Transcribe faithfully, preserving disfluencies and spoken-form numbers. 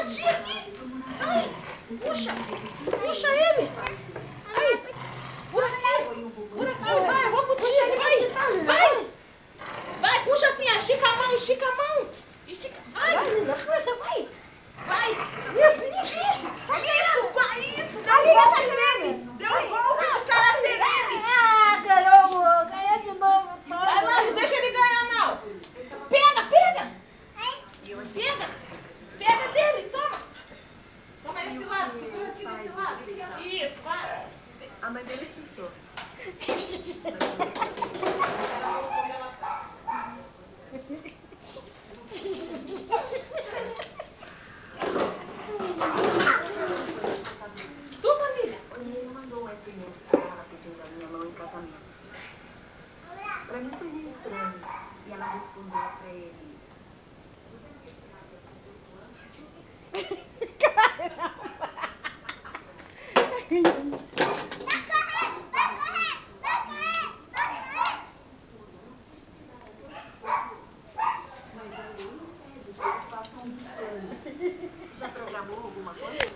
tia aqui. Ai, puxa. Puxa ele. Ai, pula aqui. Pula aqui, vai, vou pro tia. Vai, vai. Vai, puxa assim, estica a mão, estica a mão. Estica, vai. Vai, menina, força, vai. Vai. Isso, isso, isso. Isso, vai, isso. Deu um golpe nele. Deu um golpe de karatê nele. Ah, ganhou, ganhou de novo. Vai, mas não deixa ele ganhar, não. Pega, pega. Pega. Pega dele, toma. Toma esse lado, segura aqui desse lado. Isso, vai. A mãe dele ficou. Tu, família? Ele mandou um S M S pra ela pedindo a minha mão em casamento. Pra mim foi meio estranho. E ela respondeu pra ele. Já programou alguma coisa?